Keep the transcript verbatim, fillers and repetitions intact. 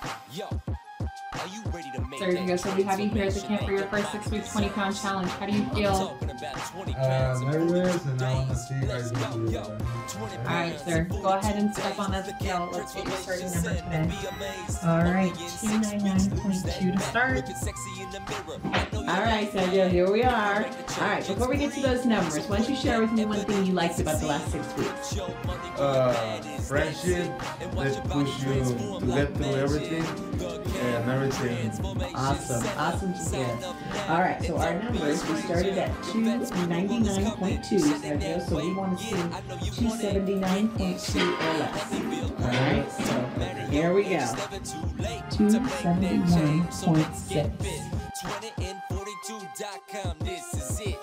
There you go. So we have you here at the camp for your first six week twenty pound challenge. How do you feel? Uh, nervous, and I want to see you guys do it. All right, sir. Go ahead and step on that scale. Let's get your starting number today. All right, two ninety-nine point two to start. All right, Sergio, here we are. All right, before we get to those numbers, why don't you share with me one thing you liked about the last six weeks? Uh, friendship that push you to get through everything and everything. Awesome, awesome to hear. All right, so our numbers, we started at two ninety-nine point two, Sergio, so we want to see two seventy-nine point two or less. All right, so here we go. two seventy-nine point six. twenty and forty-two dot com, this is it.